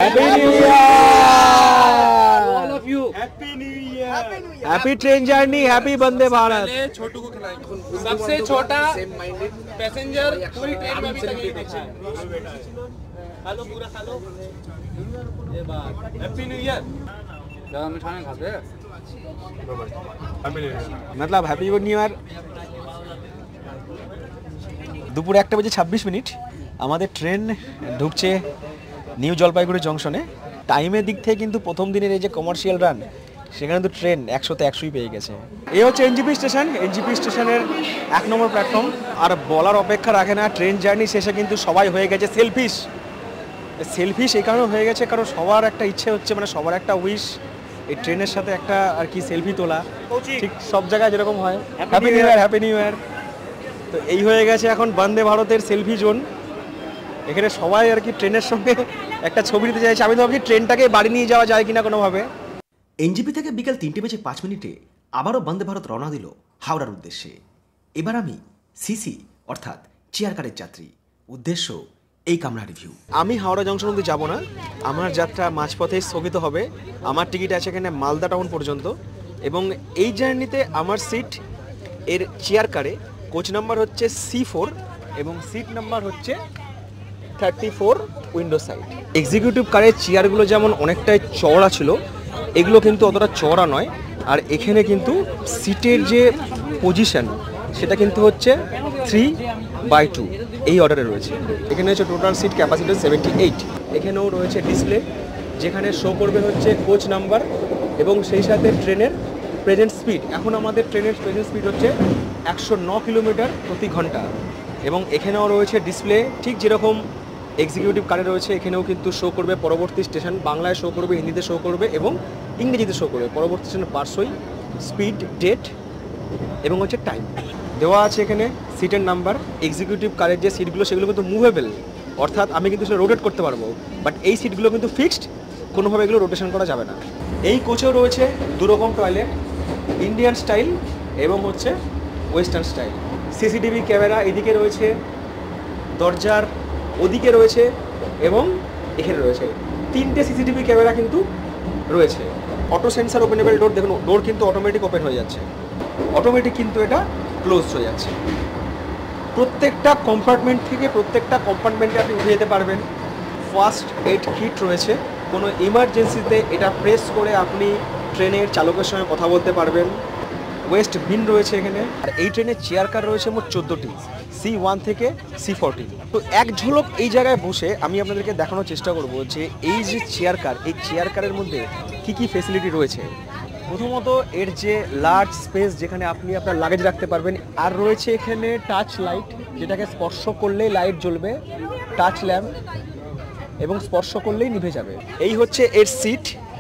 Happy train journey, happy Vande Bharat. छोटू को खिलाएं। सबसे छोटा पैसेंजर पूरी ट्रेन में अभी तक नहीं देखा है। हेलो पूरा हेलो ये बात हैप्पी न्यू ईयर। ज्यादा मिठाई नहीं खाते हैप्पी न्यू ईयर मतलब हैप्पी न्यू ईयर। দুপুর একটা বেজে ছাব্বিশ মিনিট আমাদের ট্রেন ঢুকছে নিউ জলপাইগুড়ি জংশনে। টাইমের দিক থেকে কিন্তু প্রথম দিনের এই যে কমার্শিয়াল রান, সেখানে তো ট্রেন একশোতে একশোই পেয়ে গেছে। এই হচ্ছে এনজিপি স্টেশন, এনজিপি স্টেশনের এক নম্বর প্ল্যাটফর্ম। আর বলার অপেক্ষা রাখে না, ট্রেন জার্নি শেষে কিন্তু সবাই হয়ে গেছে সেলফিশ। সেলফিশ এই কারণে হয়ে গেছে কারণ সবার একটা ইচ্ছে হচ্ছে, মানে সবার একটা উইশ এই ট্রেনের সাথে একটা আর কি সেলফি তোলা। ঠিক সব জায়গায় যেরকম হয় happy new year, happy new year. তো এই হয়ে গেছে এখন বন্দে ভারতের সেলফি জোন। এখানে সবাই আর কি ট্রেনের সঙ্গে একটা ছবি নিতে চাইছে। আমি তো ভাবছি ট্রেনটাকে বাড়ি নিয়ে যাওয়া যায় কিনা কোনোভাবে। এনজিপি থেকে বিকেল তিনটে বেজে পাঁচ মিনিটে আবারও বন্দে ভারত রওনা দিল হাওড়ার উদ্দেশ্যে। এবার আমি সিসি অর্থাৎ চেয়ার কারের যাত্রী, উদ্দেশ্য এই কামরা রিভিউ। আমি হাওড়া জংশন অব্দি যাব না, আমার যাত্রা মাঝপথে স্থগিত হবে। আমার টিকিট আছে এখানে মালদা টাউন পর্যন্ত, এবং এই জার্নিতে আমার সিট এর চেয়ার কারে কোচ নাম্বার হচ্ছে সি ফোর এবং সিট নাম্বার হচ্ছে thirty four window side. Executive কারের চেয়ারগুলো যেমন অনেকটাই চওড়া ছিল, এগুলো কিন্তু অতটা চওড়া নয়। আর এখানে কিন্তু সিটের যে পজিশন সেটা কিন্তু হচ্ছে থ্রি বাই টু এই অর্ডারে রয়েছে। এখানে হচ্ছে total seat capacity seventy eight. এখানেও রয়েছে ডিসপ্লে যেখানে শো করবে হচ্ছে কোচ নাম্বার এবং সেই সাথে ট্রেনের প্রেজেন্ট স্পিড। এখন আমাদের ট্রেনের প্রেজেন্ট স্পিড হচ্ছে একশো ন কিলোমিটার প্রতি ঘন্টা। এবং এখানেও রয়েছে ডিসপ্লে, ঠিক যেরকম এক্সিকিউটিভ কারে রয়েছে এখানেও কিন্তু শো করবে পরবর্তী স্টেশন, বাংলায় শো করবে, হিন্দিতে শো করবে এবং ইংরেজিতে শো করবে। পরবর্তী স্টেশনের পার্শ্বই স্পিড, ডেট এবং হচ্ছে টাইম দেওয়া আছে। এখানে সিটের নাম্বার। এক্সিকিউটিভ কারের যে সিটগুলো সেগুলো কিন্তু মুভেবল, অর্থাৎ আমি কিন্তু সেটা রোটেট করতে পারবো। বাট এই সিটগুলো কিন্তু ফিক্সড, কোনোভাবে এগুলো রোটেশন করা যাবে না। এই কোচেও রয়েছে দুরকম টয়লেট, ইন্ডিয়ান স্টাইল এবং হচ্ছে ওয়েস্টার্ন স্টাইল। সিসিটিভি ক্যামেরা এদিকে রয়েছে, দরজার ওদিকে রয়েছে এবং এখানে রয়েছে তিনটে সিসিটিভি ক্যামেরা কিন্তু রয়েছে। অটো সেন্সার ওপেনেবল ডোর, দেখুন ডোর কিন্তু অটোমেটিক ওপেন হয়ে যাচ্ছে, অটোমেটিক কিন্তু এটা ক্লোজ হয়ে যাচ্ছে। প্রত্যেকটা কম্পার্টমেন্ট থেকে প্রত্যেকটা কম্পার্টমেন্টে আপনি উঠে যেতে পারবেন। ফার্স্ট এইড কিট রয়েছে, কোনো ইমার্জেন্সিতে এটা প্রেস করে আপনি ট্রেনের চালকের সঙ্গে কথা বলতে পারবেন। ওয়েস্ট বিন রয়েছে এখানে। আর এই ট্রেনের চেয়ার কার রয়েছে মোট চোদ্দোটি, সি ওয়ান থেকে সি ফোরটিন। তো এক ঝলক এই জায়গায় বসে আমি আপনাদেরকে দেখানোর চেষ্টা করব যে এই যে চেয়ার কার, এই চেয়ার কারের মধ্যে কী কী ফেসিলিটি রয়েছে। প্রথমত এর যে লার্জ স্পেস যেখানে আপনি আপনার লাগেজ রাখতে পারবেন, আর রয়েছে এখানে টাচ লাইট, যেটাকে স্পর্শ করলেই লাইট জ্বলবে, টাচ ল্যাম্প, এবং স্পর্শ করলেই নিভে যাবে। এই হচ্ছে এর সিট,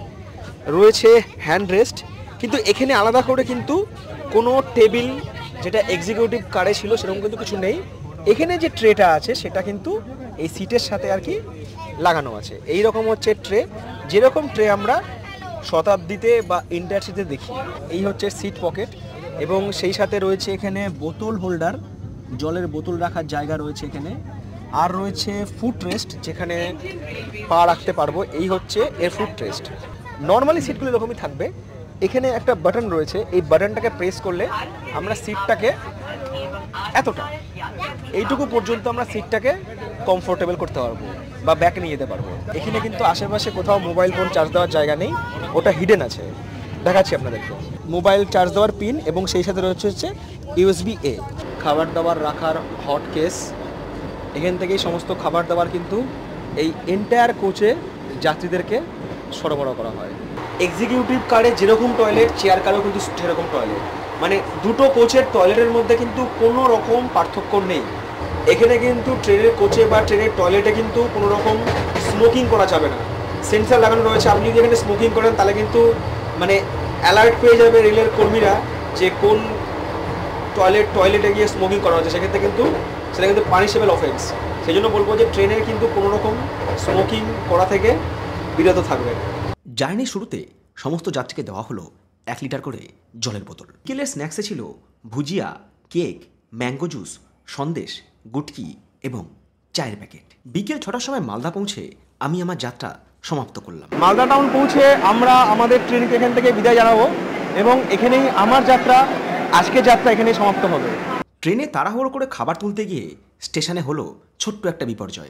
রয়েছে হ্যান্ড রেস্ট, কিন্তু এখানে আলাদা করে কিন্তু কোনো টেবিল যেটা এক্সিকিউটিভ কারে ছিল সেরকম কিন্তু কিছু নেই। এখানে যে ট্রেটা আছে সেটা কিন্তু এই সিটের সাথে আর কি লাগানো আছে। এই রকম হচ্ছে ট্রে, যেরকম ট্রে আমরা শতাব্দীতে বা ইন্টারসিটিতে দেখি। এই হচ্ছে সিট পকেট এবং সেই সাথে রয়েছে এখানে বোতল হোল্ডার, জলের বোতল রাখার জায়গা রয়েছে এখানে। আর রয়েছে ফুট রেস্ট, যেখানে পা রাখতে পারবো। এই হচ্ছে এর ফুট রেস্ট। নর্মালি সিটগুলো এরকমই থাকবে। এখানে একটা বাটন রয়েছে, এই বাটনটাকে প্রেস করলে আমরা সিটটাকে এতটা এইটুকু পর্যন্ত আমরা সিটটাকে কমফোর্টেবল করতে পারবো বা ব্যাক নিয়ে যেতে পারবো। এখানে কিন্তু আশেপাশে কোথাও মোবাইল ফোন চার্জ দেওয়ার জায়গা নেই, ওটা হিডেন আছে, দেখাচ্ছি আপনাদেরকে। মোবাইল চার্জ দেওয়ার পিন এবং সেই সাথে রয়েছে হচ্ছে ইউএসবি এ। খাবার দাবার রাখার হট কেস, এখান থেকেই সমস্ত খাবার দাবার কিন্তু এই এন্টায়ার কোচে যাত্রীদেরকে সরবরাহ করা হয়। এক্সিকিউটিভ কারে যেরকম টয়লেট, চেয়ার কারেও কিন্তু সেরকম টয়লেট, মানে দুটো কোচের টয়লেটের মধ্যে কিন্তু কোনো রকম পার্থক্য নেই। এখানে কিন্তু ট্রেনের কোচে বা ট্রেনের টয়লেটে কিন্তু কোনো রকম স্মোকিং করা যাবে না। সেন্সার লাগানো রয়েছে, আপনি যদি এখানে স্মোকিং করেন তাহলে কিন্তু মানে অ্যালার্ট পেয়ে যাবে রেলের কর্মীরা যে কোন টয়লেট টয়লেটে গিয়ে স্মোকিং করা হচ্ছে, সেক্ষেত্রে কিন্তু সেটা কিন্তু পানিশেবল অফেন্স। সেই জন্য বলবো যে ট্রেনের কিন্তু কোনো রকম স্মোকিং করা থেকে বিরত থাকবে। জার্নির শুরুতে সমস্ত যাত্রীকে দেওয়া হলো এক লিটার করে জলের বোতল। বিকেলের স্ন্যাক্সে ছিল bhujia, cake, mango juice, sandesh, গুটকি এবং চায়ের প্যাকেট। বিকেল ছটার সময় মালদা পৌঁছে আমি আমার যাত্রা সমাপ্ত করলাম। মালদা টাউন পৌঁছে আমরা আমাদের ট্রেনকে এখান থেকে বিদায় জানাবো এবং এখানেই আমার যাত্রা, আজকের যাত্রা এখানেই সমাপ্ত হবে। ট্রেনে তাড়াহুড়ো করে খাবার তুলতে গিয়ে স্টেশনে হলো ছোট্ট একটা বিপর্যয়।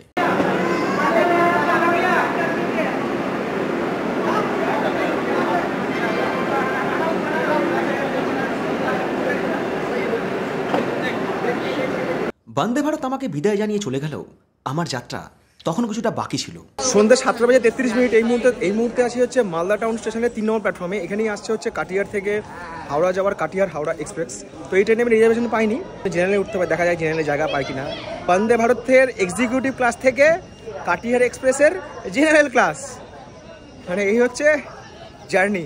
বন্দে ভারত আমাকে বিদায় জানিয়ে চলে গেল, আমার যাত্রা তখন কিছুটা বাকি ছিল। সন্ধ্যে সাতটা বাজে তেত্রিশ মিনিট এই মুহূর্তে এই মুহূর্তে আছি হচ্ছে মালদা টাউন স্টেশনের তিন নম্বর প্ল্যাটফর্মে। এখানেই আসছে হচ্ছে কাটিয়ার থেকে হাওড়া যাওয়ার কাটিয়ার হাওড়া এক্সপ্রেস। তো এই ট্রেনে আমি রিজার্ভেশন পাইনি, জেনারেলে উঠতে পারি, দেখা যায় জেনারেলে জায়গা পাই কিনা। বন্দে ভারতের এক্সিকিউটিভ ক্লাস থেকে কাটিয়ার এক্সপ্রেসের জেনারেল ক্লাস, মানে এই হচ্ছে জার্নি।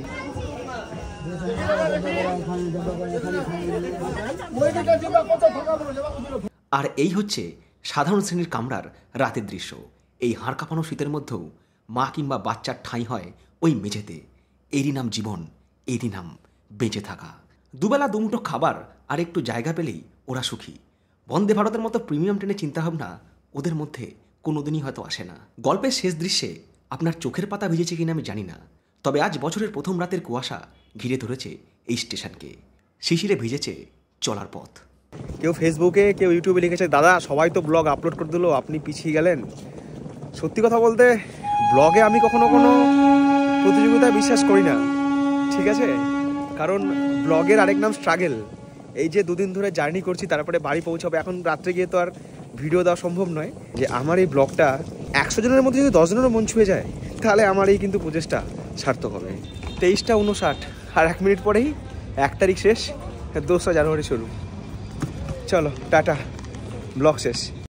আর এই হচ্ছে সাধারণ শ্রেণীর কামরার রাতের দৃশ্য। এই হাড় কাঁপানো শীতের মধ্যেও মা কিংবা বাচ্চার ঠাঁই হয় ওই মেঝেতে। এরই নাম জীবন, এরই নাম বেঁচে থাকা। দুবেলা দুমুঠো খাবার আর একটু জায়গা পেলেই ওরা সুখী। বন্দে ভারতের মতো প্রিমিয়াম ট্রেনের চিন্তাভাবনা ওদের মধ্যে কোনোদিনই হয়তো আসে না। গল্পের শেষ দৃশ্যে আপনার চোখের পাতা ভিজেছে কিনা আমি জানি না, তবে আজ বছরের প্রথম রাতের কুয়াশা ঘিরে ধরেছে এই স্টেশনকে। শিশিরে ভিজেছে চলার পথ। কেউ ফেসবুকে, কেউ ইউটিউবে লিখেছে, দাদা সবাই তো ব্লগ আপলোড করে দিল, আপনি পিছিয়ে গেলেন। সত্যি কথা বলতে ব্লগে আমি কখনো কোনো প্রতিযোগিতায় বিশ্বাস করি না, ঠিক আছে? কারণ ব্লগের আরেক নাম স্ট্রাগল। এই যে দুদিন ধরে জার্নি করছি, তারপরে বাড়ি পৌঁছাবো, এখন রাত্রে গিয়ে তো আর ভিডিও দেওয়া সম্ভব নয়। যে আমার এই ব্লগটা একশো জনের মধ্যে যদি দশ জনের মন ছুঁয়ে যায়, তাহলে আমার এই কিন্তু প্রচেষ্টা সার্থক হবে। তেইশটা উনষাট আর এক মিনিট পরেই এক তারিখ শেষ, দোসরা জানুয়ারি শুরু। চলো টাটা, ব্লগ শেষ।